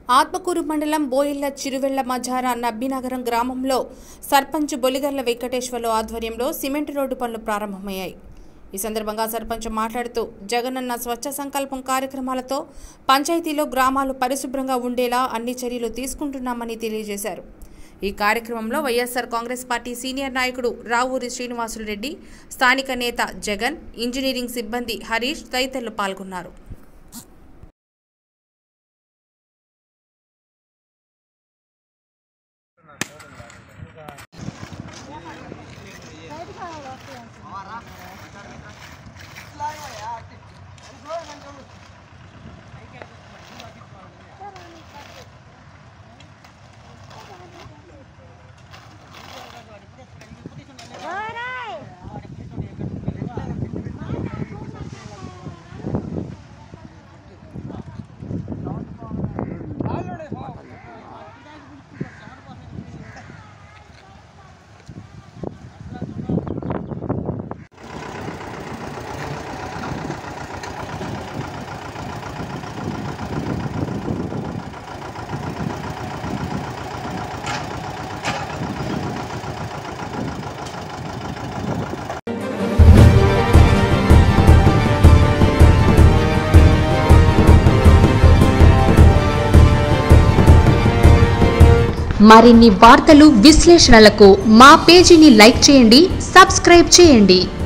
ఆత్మకూరు మండలం బోయిల్ల చిరువెళ్ల మజారా నబ్బినగరం గ్రామంలో సర్పంచ్ బొలిగర్ల వెంకటేశ్వర్ల ఆధ్వర్యంలో సిమెంట్ రోడ్డు పనులు ప్రారంభమయ్యాయి. ఈ సందర్భంగా సర్పంచ్ మాట్లాడుతూ జగనన్న స్వచ్ఛ సంకల్పం కార్యక్రమాలతో పంచాయతీలో గ్రామాలు పరిశుభ్రంగా ఉండేలా అన్ని చర్యలు తీసుకుంటున్నామని తెలియజేశారు. ఈ కార్యక్రమంలో వైఎస్ఆర్ కాంగ్రెస్ పార్టీ సీనియర్ నాయకుడు రావూరి శ్రీనివాసులు రెడ్డి, స్థానిక నేత జగన్, ఇంజనీరింగ్ సిబ్బంది హరీష్ తదితరులు పాల్గొన్నారు. మరిన్ని వార్తలు విశ్లేషణలకు మా పేజీని లైక్ చేయండి, సబ్స్క్రైబ్ చేయండి.